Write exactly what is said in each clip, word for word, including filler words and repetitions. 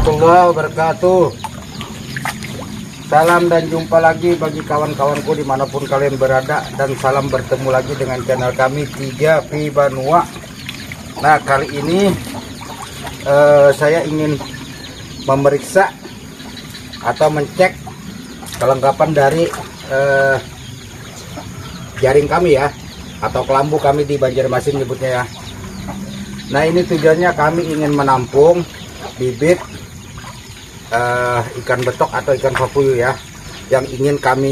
warahmatullahi wabarakatuh. Salam dan jumpa lagi bagi kawan-kawanku dimanapun kalian berada, dan salam bertemu lagi dengan channel kami tiga P Banua. Nah, kali ini eh, saya ingin memeriksa atau mencek kelengkapan dari eh, jaring kami ya, atau kelambu kami di Banjarmasin nyebutnya ya. Nah, ini tujuannya kami ingin menampung bibit Uh, ikan betok atau ikan papuyu ya, yang ingin kami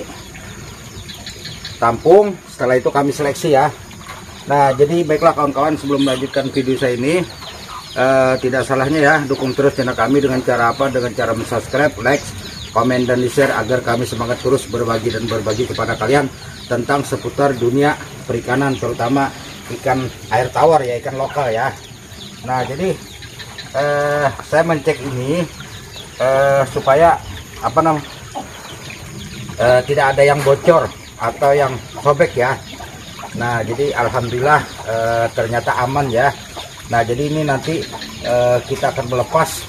tampung. Setelah itu kami seleksi ya. Nah, jadi baiklah kawan-kawan, sebelum melanjutkan video saya ini, uh, tidak salahnya ya dukung terus channel kami dengan cara apa? Dengan cara subscribe, like, komen, dan di-share agar kami semangat terus berbagi dan berbagi kepada kalian tentang seputar dunia perikanan, terutama ikan air tawar ya, ikan lokal ya. Nah, jadi uh, saya mencek ini Uh, supaya apa namanya uh, tidak ada yang bocor atau yang sobek ya. Nah, jadi alhamdulillah uh, ternyata aman ya. Nah, jadi ini nanti uh, kita akan melepas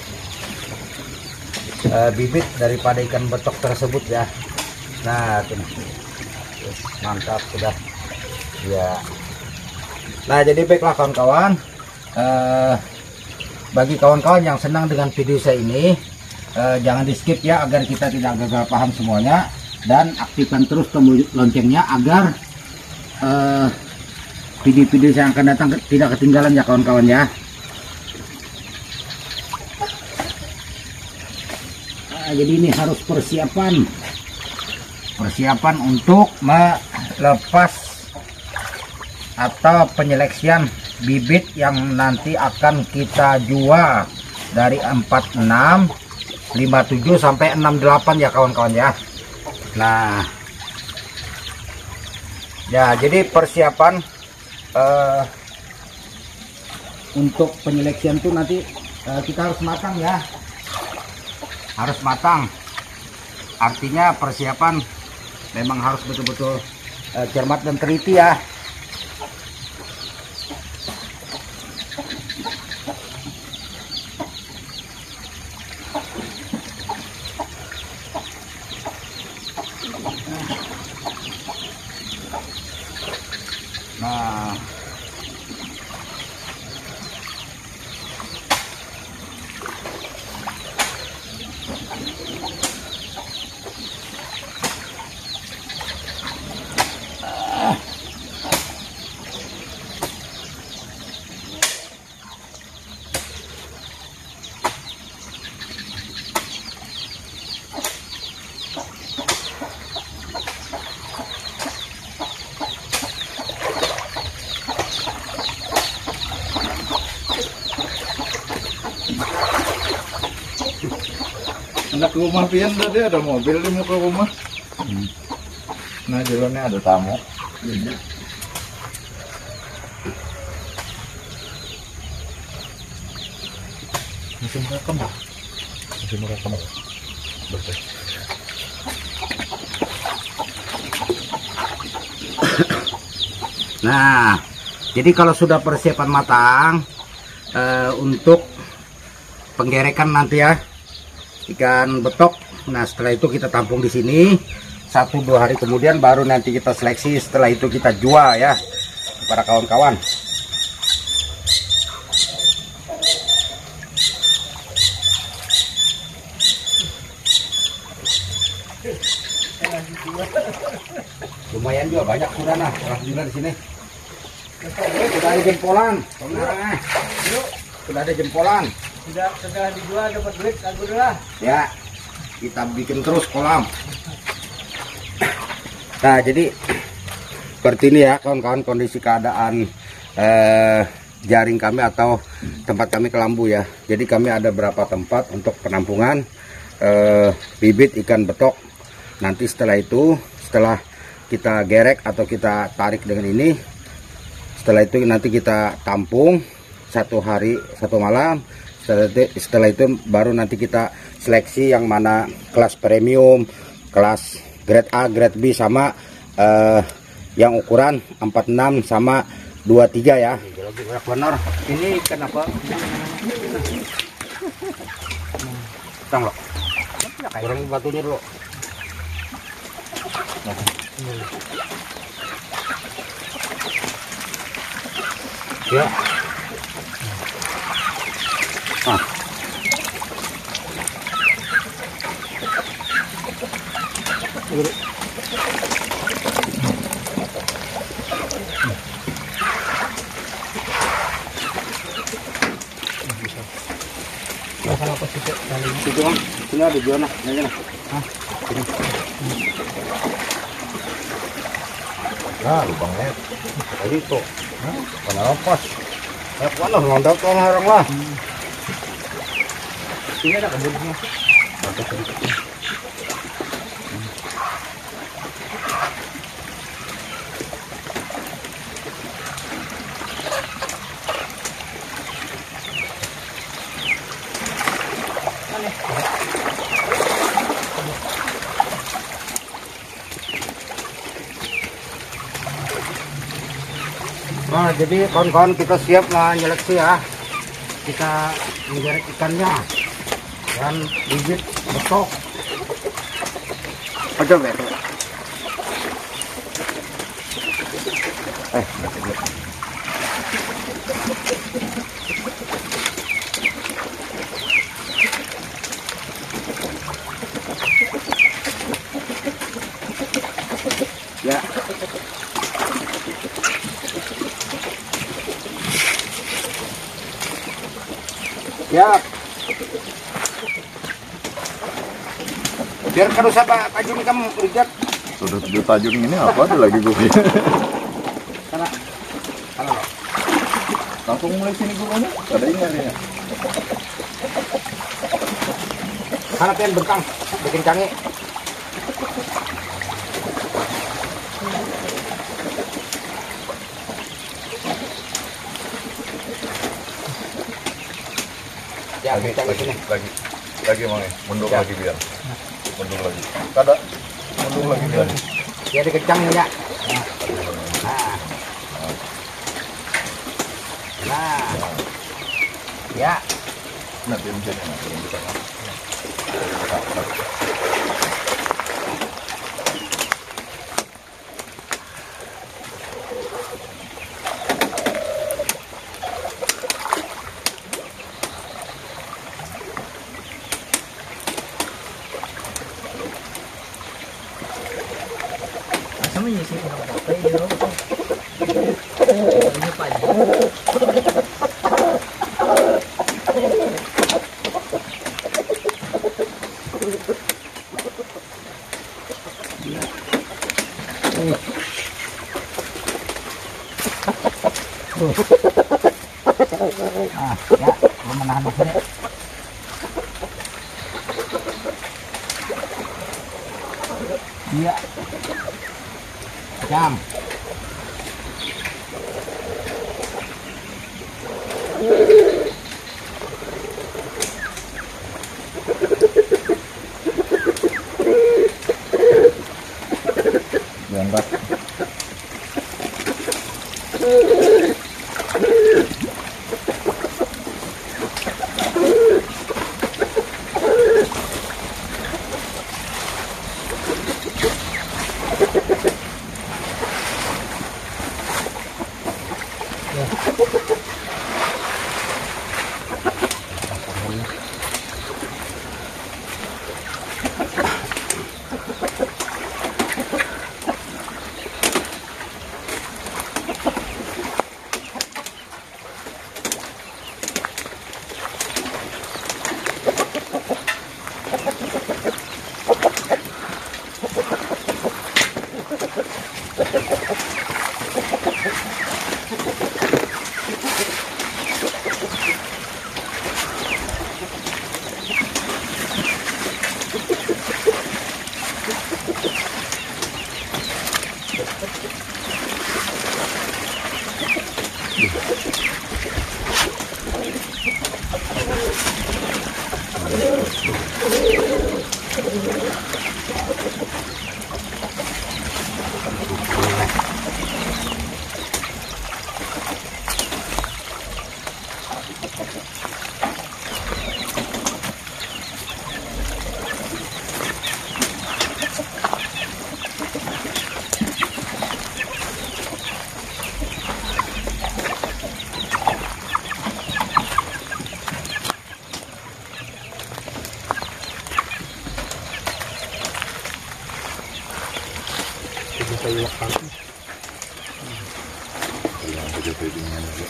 uh, bibit daripada ikan betok tersebut ya. Nah, tuh, mantap sudah ya. Nah, jadi baiklah kawan-kawan, uh, bagi kawan-kawan yang senang dengan video saya ini, Uh, jangan di skip ya, agar kita tidak gagal paham semuanya, dan aktifkan terus tombol loncengnya agar video-video uh, yang akan datang tidak ketinggalan ya kawan-kawan ya. Uh, jadi ini harus persiapan persiapan untuk melepas atau penyeleksian bibit yang nanti akan kita jual dari empat enam, lima tujuh sampai enam delapan ya kawan-kawan ya. Nah, ya jadi persiapan uh, untuk penyeleksian tuh nanti uh, kita harus matang ya, harus matang. Artinya persiapan memang harus betul-betul uh, cermat dan teliti ya. Nah, anak rumah pian tadi ada mobil di muka rumah. Hmm. Nah, jalannya ada tamu. Hmm. Mesin rekam ya? Mesin rekam ya? Betul. Nah, jadi kalau sudah persiapan matang uh, untuk penggerekan nanti ya ikan betok. Nah, setelah itu kita tampung di sini satu dua hari kemudian baru nanti kita seleksi. Setelah itu kita jual ya para kawan-kawan. Lumayan juga banyak sudah, nah alhamdulillah di sini sudah ada jempolan. Nah, sudah ada jempolan. Sudah sudah dijual dapat duit alhamdulillah. Ya, kita bikin terus kolam. Nah, jadi seperti ini ya kawan-kawan kondisi keadaan eh, jaring kami atau tempat kami kelambu ya. Jadi kami ada berapa tempat untuk penampungan eh, bibit ikan betok. Nanti setelah itu, setelah kita gerek atau kita tarik dengan ini, setelah itu nanti kita tampung satu hari satu malam. Setelah itu, setelah itu baru nanti kita seleksi yang mana kelas premium, kelas grade A, grade B, sama uh, yang ukuran empat enam sama dua tiga ya. Benar. Ini kenapa? Tang lo. Kurangin batunya dulu. Ya. Ah. Itu kan, sini ada jual nak, ini nak. Ah, ini. Nah, lubangnya. Tadi itu. Hah? Mana lepas? Eh, mana ngondak orang orang lah. Sini ada kebunnya. Nah, jadi kawan-kawan kita siap menyeleksi ya. Kita menggeret ikannya dan bibit betok. Aja be. Eh, ya. Siap. Biar kalau siapa tajam kamu lihat. Sudah tujuh tajam ini apa ada lagi gue? Sana. Sana lo. Langsung mulai sini gue mana? Ada ini ada ya. Sana pian bentang, bikin canggih. Ya, Lagi, canggih lagi, sini. lagi, lagi mau ya, mundur Ya. lagi biar, mundur lagi. Kada, mundur lagi biar. Ya dikencang ya. Nah. Nah. Ya. Nah, diam sini, nah, diam di tengah. Sama niya siya pinakapatay, you know? Ano pa niya? Ah, ya, belum menahan sini. Iya. Jam. Diangkat. ada feedingnya juga.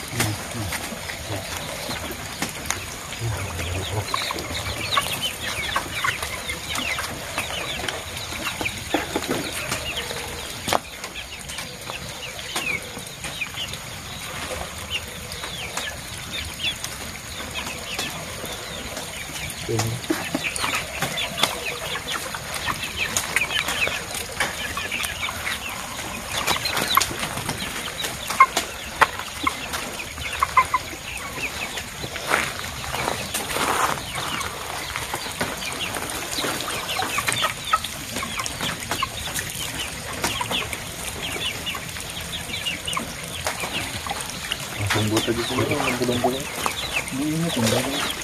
Langsung buat aja sini, pulang-pulang. Ini tinggal.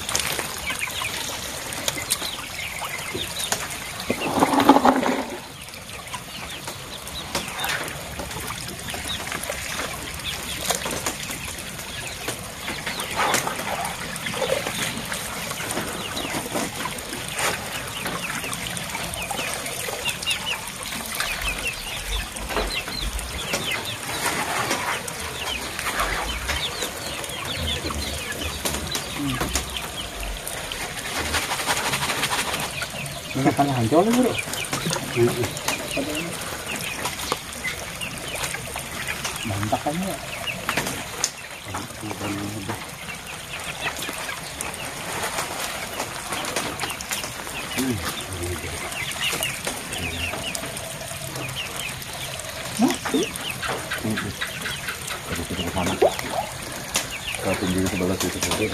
Minyak tanah hancur nih bro. Mantap kan ya. Kalau tinggi sebelah situ saja.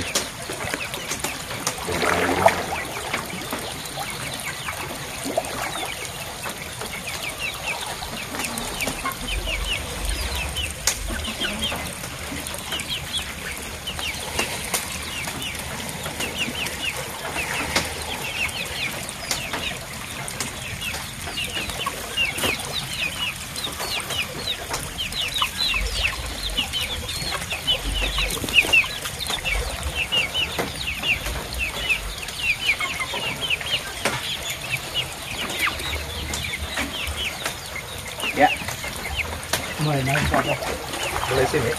Ya, Mulai naik apa? Mulai sini.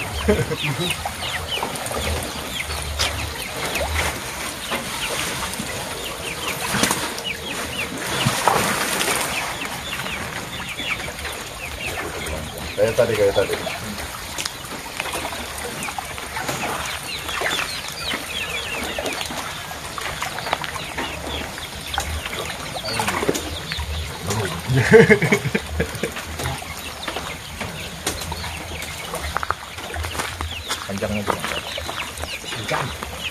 Kayak tadi, kayak tadi. Panjangnya juga. Ikan.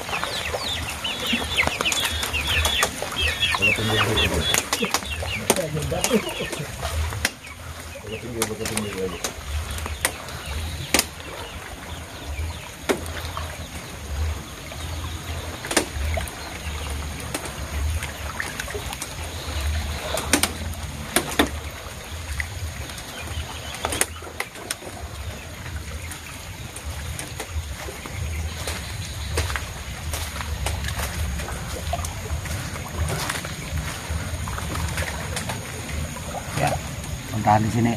Kalau tinggi tinggi. Kalau tinggi kalau tinggi aja. Ya, tahan di sini.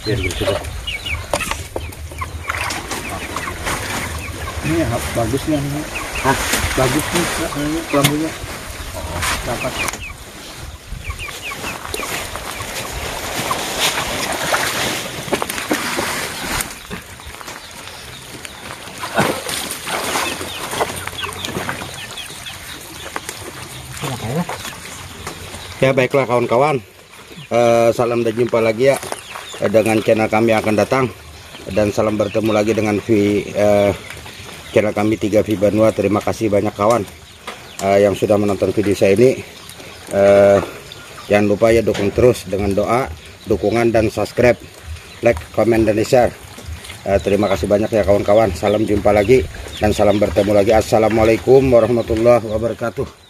hampir gitu deh. Ini ya, bagusnya ini. Hah? Bagus nih ini kelambunya. Dapat. Ya baiklah kawan-kawan, eh, salam dan jumpa lagi ya eh, dengan channel kami akan datang, dan salam bertemu lagi dengan V, eh, channel kami tiga V Banua. Terima kasih banyak kawan eh, yang sudah menonton video saya ini. eh, jangan lupa ya dukung terus dengan doa, dukungan, dan subscribe, like, komen, dan share. eh, terima kasih banyak ya kawan-kawan. Salam jumpa lagi dan salam bertemu lagi. Assalamualaikum warahmatullahi wabarakatuh.